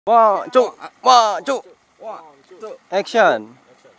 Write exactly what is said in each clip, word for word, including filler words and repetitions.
One, two, one, two, action.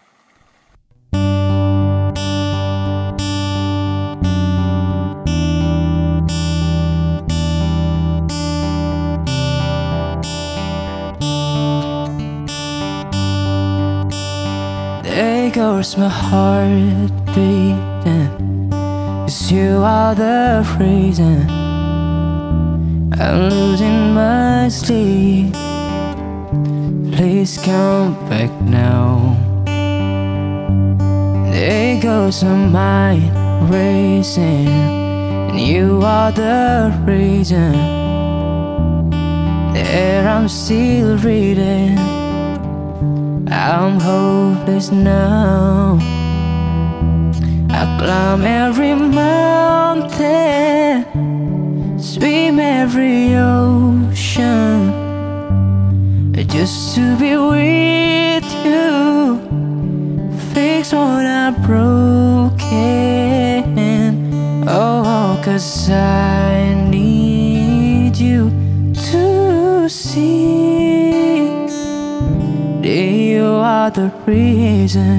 There goes my heart beating, 'cause you are the reason I'm losing my sleep. Please come back now. There goes my mind racing, and you are the reason that I'm still reading. I'm hopeless now. I climb every mountain, swim every ocean, just to be with you, fix what I'm broken. Oh, 'cause I need you to see that you are the reason.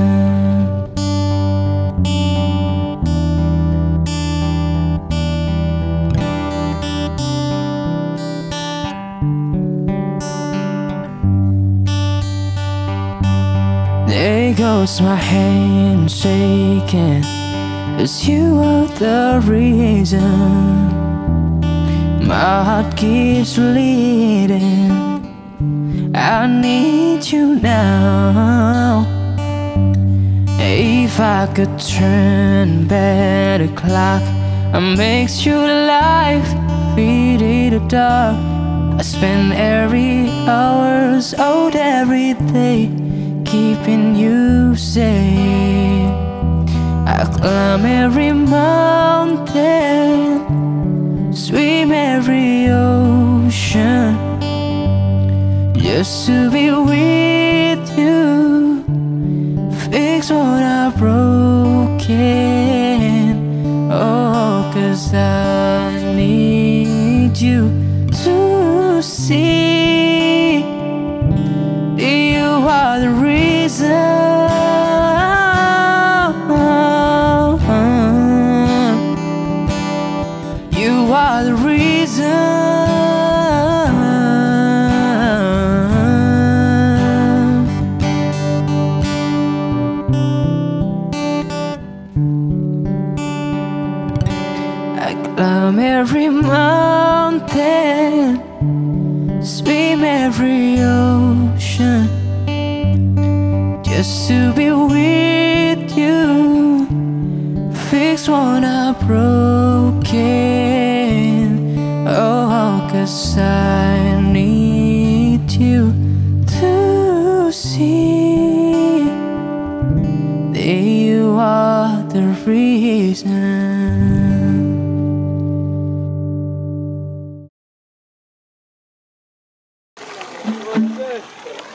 There goes my hand shaking, 'cause you are the reason my heart keeps bleeding. I need you now. If I could turn back the clock and make you alive, feed in the dark, I spend every hours out every day keeping you safe. I climb every mountain, swim every ocean, just to be with you, fix what I've broken. Oh, 'cause I need you to see that you are the reason. You are the reason. I climb every mountain, swim every ocean, just to be with you, fix what I've broken. Oh, 'cause I need you to see that you are the reason.